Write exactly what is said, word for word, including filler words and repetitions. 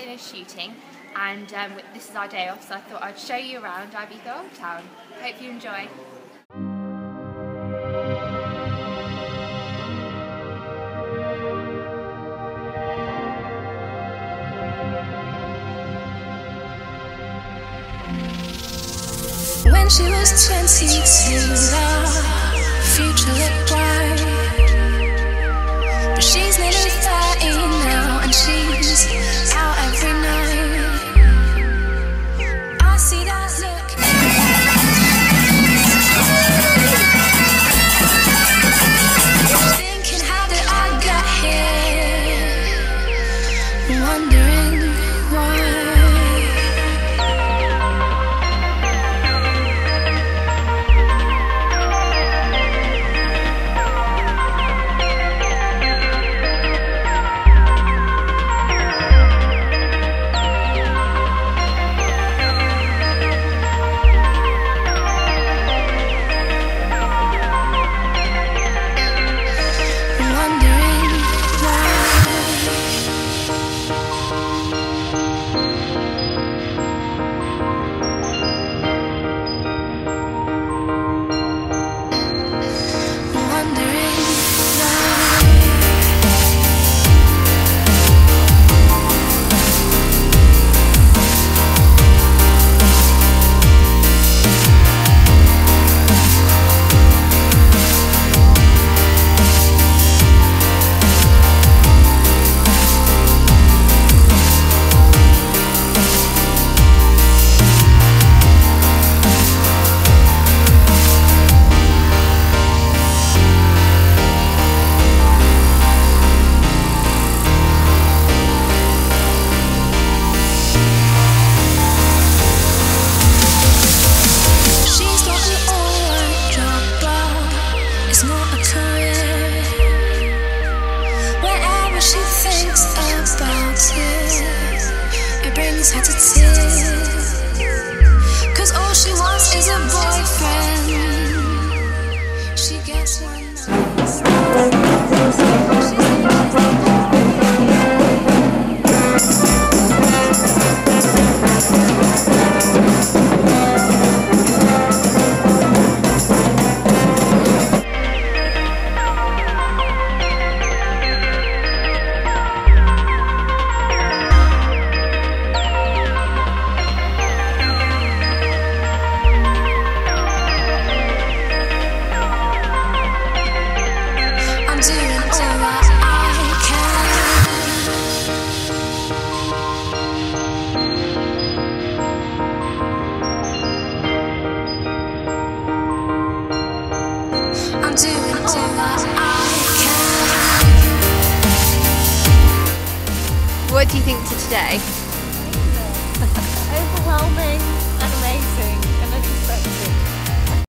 finished shooting and um, this is our day off, so I thought I'd show you around Ibiza Old Town. Hope you enjoy. When she was twenty-two, the future looked bright, but she's nearly thirty now and she's out every night. I see that look. Thinking, how did I get here? Wondering why. Her to tears, 'cause all she wants is a boyfriend. She gets one What do you think to today? Overwhelming and amazing.